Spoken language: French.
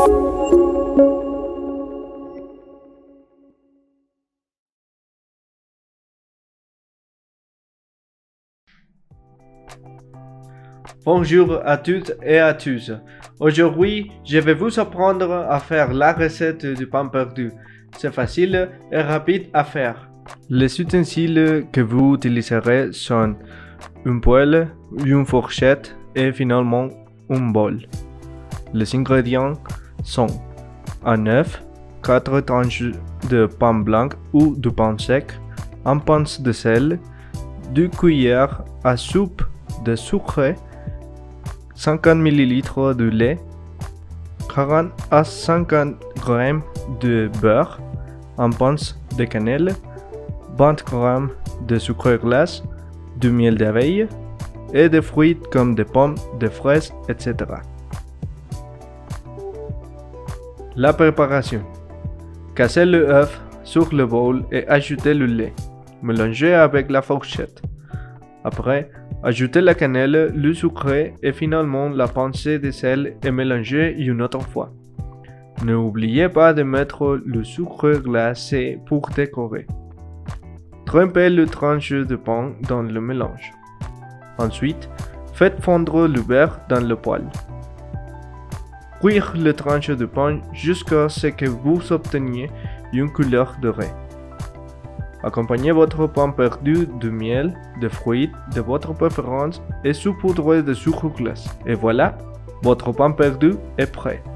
Bonjour à toutes et à tous. Aujourd'hui, je vais vous apprendre à faire la recette du pain perdu. C'est facile et rapide à faire. Les ustensiles que vous utiliserez sont une poêle, une fourchette et finalement un bol. Les ingrédients sont un œuf, 4 tranches de pain blanc ou de pain sec, un pince de sel, 2 cuillères à soupe de sucre, 50 ml de lait, 40 à 50 g de beurre, un pince de cannelle, 20 g de sucre glace, du miel d'abeille et des fruits comme des pommes, des fraises, etc. La préparation. Cassez le œuf sur le bol et ajoutez le lait. Mélangez avec la fourchette. Après, ajoutez la cannelle, le sucre et finalement la pincée de sel et mélangez une autre fois. N'oubliez pas de mettre le sucre glacé pour décorer. Trempez les tranches de pain dans le mélange. Ensuite, faites fondre le beurre dans le poêle. Cuire les tranches de pain jusqu'à ce que vous obteniez une couleur dorée. Accompagnez votre pain perdu de miel, de fruits de votre préférence et saupoudrez de sucre glace. Et voilà, votre pain perdu est prêt.